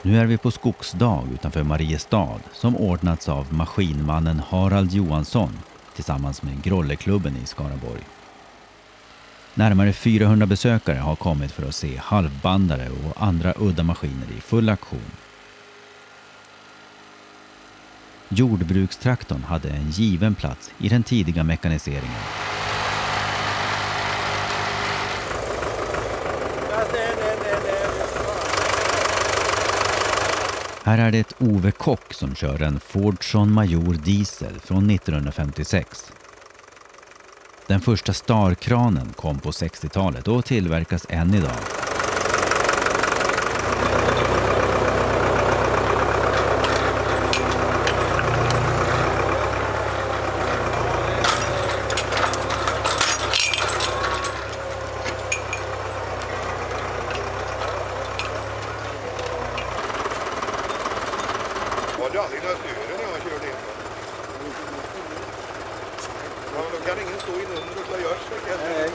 Nu är vi på skogsdag utanför Mariestad som ordnats av maskinmannen Harald Johansson tillsammans med Grolleklubben i Skaraborg. Närmare 400 besökare har kommit för att se halvbandare och andra udda maskiner i full aktion. Jordbrukstraktorn hade en given plats i den tidiga mekaniseringen. Här är det ett Ove Kock som kör en Fordson Major diesel från 1956. Den första starkranen kom på 60-talet och tillverkas än idag. Var det aldrig några snöre när jag körde in? Ja, då kan ingen stå inunder och slå görs. Nej.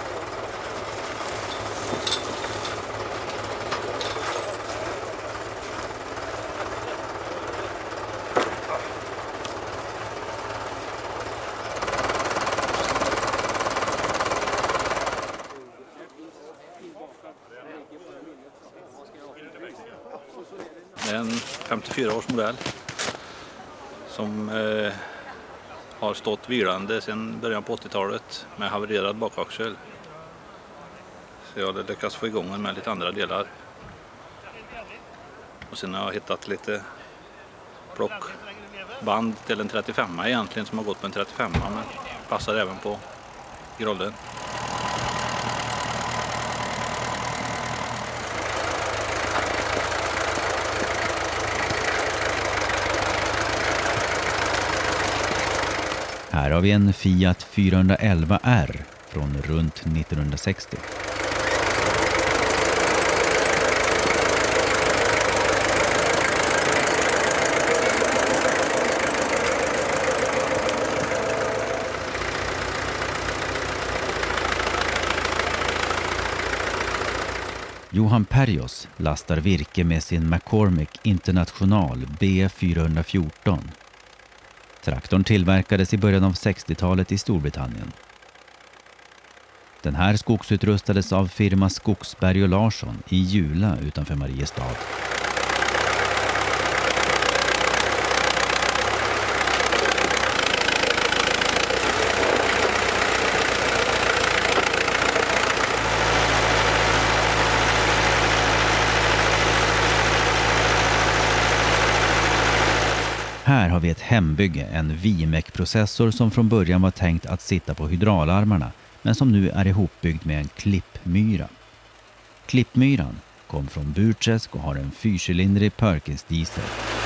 Det är en 54-års modell som har stått vilande sedan början på 80-talet med havererad bakaxel. Så jag hade lyckats få igång den med lite andra delar. Och sen har jag hittat lite plockband till en 35 egentligen som har gått med en 35 men passar även på grollen. Här har vi en Fiat 411R från runt 1960. Johan Perjos lastar virke med sin McCormick International B414. Traktorn tillverkades i början av 60-talet i Storbritannien. Den här skogsutrustades av firma Skogsberg och Larsson i Jula utanför Mariestad. Här har vi ett hembygge, en Vimek-processor som från början var tänkt att sitta på hydraularmarna men som nu är ihopbyggd med en klippmyra. Klippmyran kom från Burträsk och har en 4-cylindrig Perkins diesel.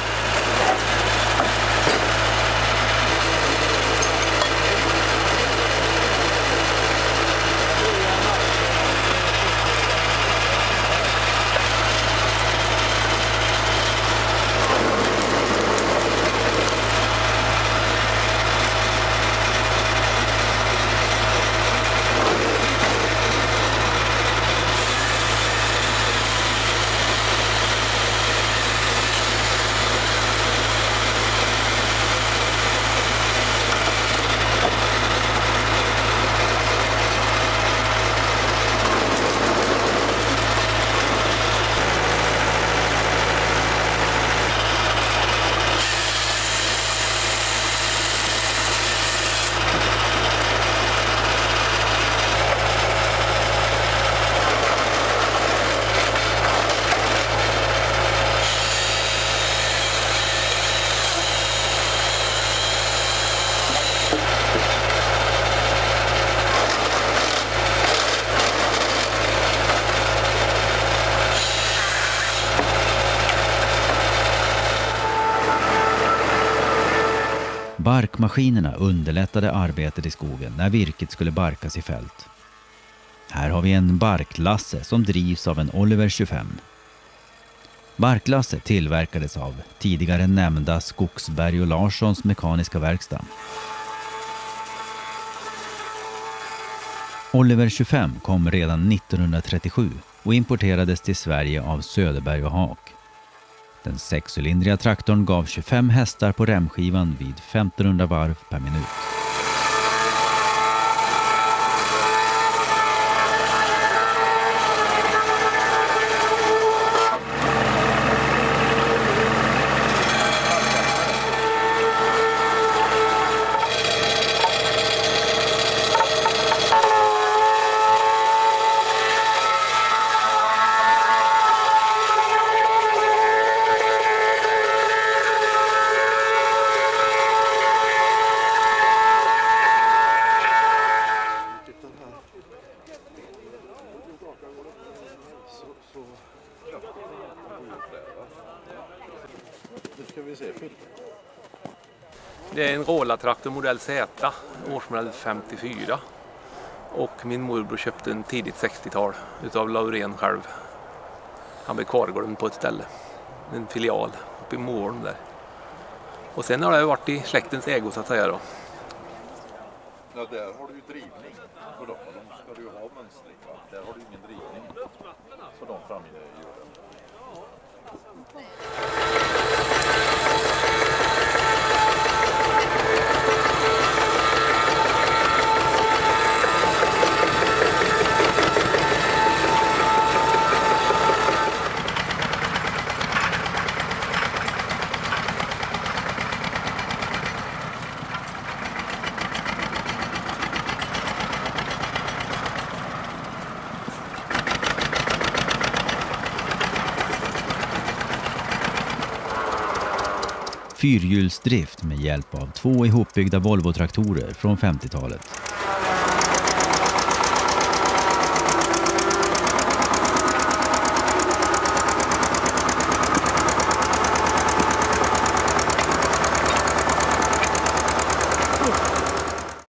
Barkmaskinerna underlättade arbetet i skogen när virket skulle barkas i fält. Här har vi en barklasse som drivs av en Oliver 25. Barklasse tillverkades av tidigare nämnda Skogsberg och Larssons mekaniska verkstad. Oliver 25 kom redan 1937 och importerades till Sverige av Söderberg och Haak. Den 6-cylindriga traktorn gav 25 hästar på remskivan vid 1500 varv per minut. Det är en Rola-traktor modell Z, årsmodell 54. Och min morbror köpte en tidigt 60-tal utav Laurén själv. Han blev kvarglömd på ett ställe, en filial uppe i Målen där. Och sen har det varit i släktens ägo så att säga då. Ja, där har du ju drivning på dem. De ska du ju ha mönstring, va? Där har du ingen drivning. Så de framgående gör det. Fyrhjulsdrift med hjälp av 2 ihopbyggda Volvo-traktorer från 50-talet.